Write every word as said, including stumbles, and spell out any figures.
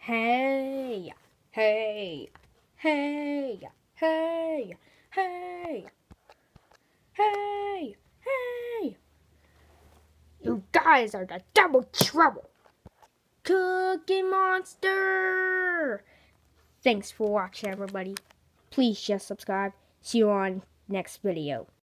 Hey, hey, hey, hey, hey, hey, hey. You guys are the double trouble. Cookie Monster. Thanks for watching, everybody. Please just subscribe. See you on next video.